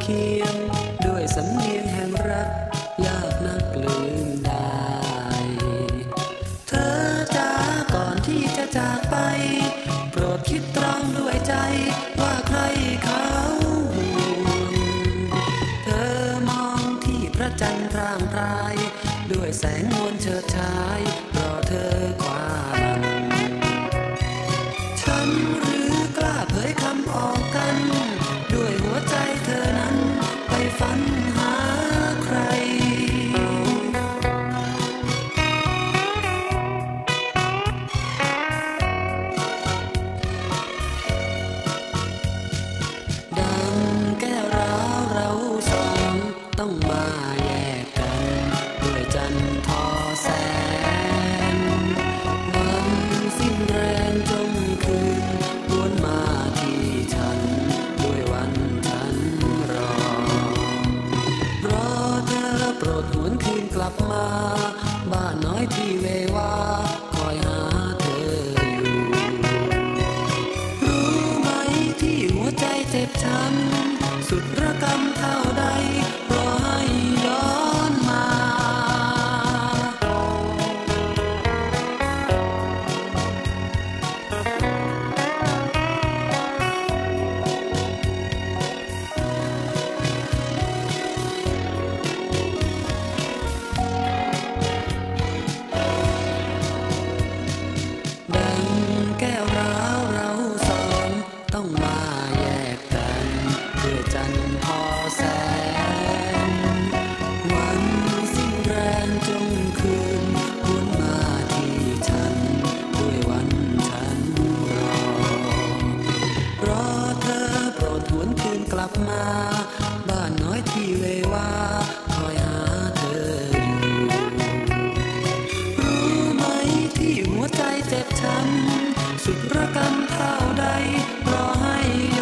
เคียงด้วยสำเนียงแห่งรักยากนักลืมได้เธอจ้าก่อนที่จะจากไปโปรดคิดตรองด้วยใจว่าใครเขาห่วงเธอมองที่พระจันทร์พร่างพรายด้วยแสงนวลเฉิดฉายรอเธอความฉันหรือกล้าเผยคำออกกันด้วยหัวใจเธอนั้นไปฝันหาใครดังแก้วร้าวเราสองต้องมาแยกกันด้วยจันทร์ทอแสงวันสิ้นแรงจงคืนวนมาที่ฉันด้วยวันฉันรอเธอโปรดหวนคืนกลับมาบ้านน้อยที่เววาคอยหาเธออยู่รู้ไหมที่หัวใจเจ็บช้ำสุดระกำเท่าใดรอให้ย้อนมาดังแก้วร้าวเราสองต้องมาแยกกันด้วยจันทร์ทอแสงวันสิ้นแรงจงคืนหวนมาที่ฉันด้วยวันฉันรอเธอโปรดหวนคืนกลับมาบ้านน้อยที่เววาคอยหาเธออยู่รู้ไหมที่หัวใจเจ็บช้ำสุดระกำเท่าใดรอให้